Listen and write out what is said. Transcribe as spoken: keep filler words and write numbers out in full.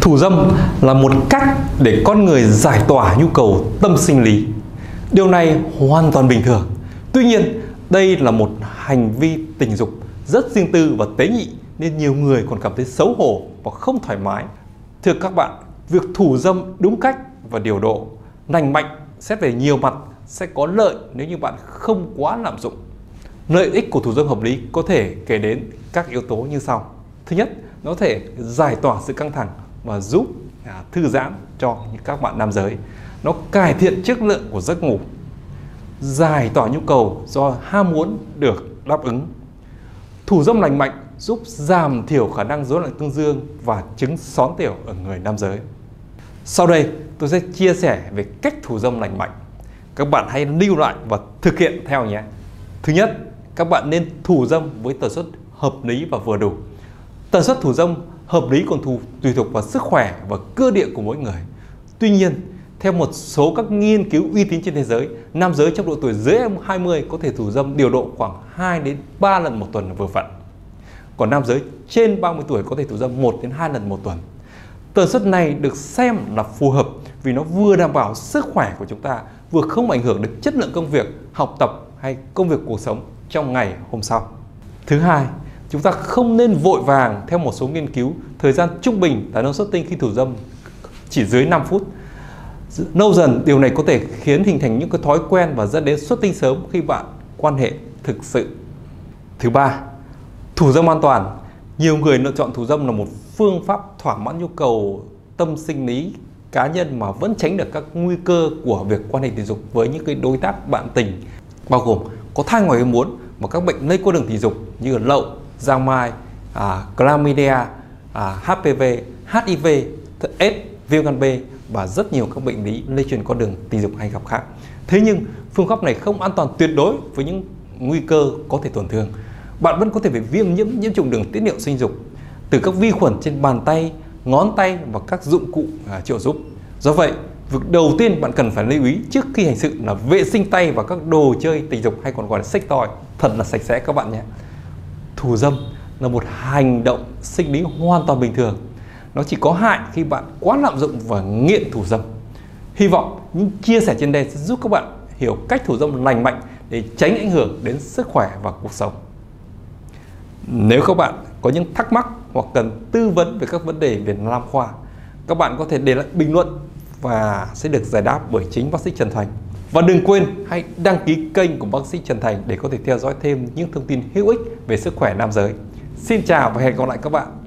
Thủ dâm là một cách để con người giải tỏa nhu cầu tâm sinh lý. Điều này hoàn toàn bình thường. Tuy nhiên, đây là một hành vi tình dục rất riêng tư và tế nhị nên nhiều người còn cảm thấy xấu hổ và không thoải mái. Thưa các bạn, việc thủ dâm đúng cách và điều độ, lành mạnh xét về nhiều mặt sẽ có lợi nếu như bạn không quá lạm dụng. Lợi ích của thủ dâm hợp lý có thể kể đến các yếu tố như sau. Thứ nhất, nó có thể giải tỏa sự căng thẳng và giúp à, thư giãn cho các bạn nam giới. Nó cải thiện chất lượng của giấc ngủ, giải tỏa nhu cầu do ham muốn được đáp ứng. Thủ dâm lành mạnh giúp giảm thiểu khả năng rối loạn cương dương và chứng xón tiểu ở người nam giới. Sau đây tôi sẽ chia sẻ về cách thủ dâm lành mạnh. Các bạn hãy lưu lại và thực hiện theo nhé. Thứ nhất, các bạn nên thủ dâm với tần suất hợp lý và vừa đủ. Tần suất thủ dâm hợp lý còn tùy, tùy thuộc vào sức khỏe và cơ địa của mỗi người. Tuy nhiên, theo một số các nghiên cứu uy tín trên thế giới, nam giới trong độ tuổi dưới hai mươi có thể thủ dâm điều độ khoảng hai đến ba lần một tuần là vừa vặn. Còn nam giới trên ba mươi tuổi có thể thủ dâm một đến hai lần một tuần. Tần suất này được xem là phù hợp vì nó vừa đảm bảo sức khỏe của chúng ta, vừa không ảnh hưởng đến chất lượng công việc, học tập hay công việc cuộc sống trong ngày hôm sau. Thứ hai, chúng ta không nên vội vàng. Theo một số nghiên cứu, thời gian trung bình đàn ông xuất tinh khi thủ dâm chỉ dưới năm phút. Lâu dần, điều này có thể khiến hình thành những cái thói quen và dẫn đến xuất tinh sớm khi bạn quan hệ thực sự. Thứ ba, thủ dâm an toàn. Nhiều người lựa chọn thủ dâm là một phương pháp thỏa mãn nhu cầu tâm sinh lý cá nhân mà vẫn tránh được các nguy cơ của việc quan hệ tình dục với những cái đối tác bạn tình, bao gồm có thai ngoài ý muốn và các bệnh lây qua đường tình dục như lậu, giang mai, à, chlamydia, à, hát pê vê, hát i vê, AIDS, viêm gan B và rất nhiều các bệnh lý lây truyền qua đường tình dục hay gặp khác. Thế nhưng phương pháp này không an toàn tuyệt đối với những nguy cơ có thể tổn thương. Bạn vẫn có thể bị viêm nhiễm nhiễm trùng đường tiết niệu sinh dục từ các vi khuẩn trên bàn tay, ngón tay và các dụng cụ à, trợ giúp. Do vậy, việc đầu tiên bạn cần phải lưu ý trước khi hành sự là vệ sinh tay và các đồ chơi tình dục hay còn gọi là sex toy thật là sạch sẽ các bạn nhé. Thủ dâm là một hành động sinh lý hoàn toàn bình thường. Nó chỉ có hại khi bạn quá lạm dụng và nghiện thủ dâm. Hy vọng những chia sẻ trên đây sẽ giúp các bạn hiểu cách thủ dâm lành mạnh để tránh ảnh hưởng đến sức khỏe và cuộc sống. Nếu các bạn có những thắc mắc hoặc cần tư vấn về các vấn đề về nam khoa, các bạn có thể để lại bình luận và sẽ được giải đáp bởi chính bác sĩ Trần Thành. Và đừng quên hãy đăng ký kênh của bác sĩ Trần Thành để có thể theo dõi thêm những thông tin hữu ích về sức khỏe nam giới. Xin chào và hẹn gặp lại các bạn.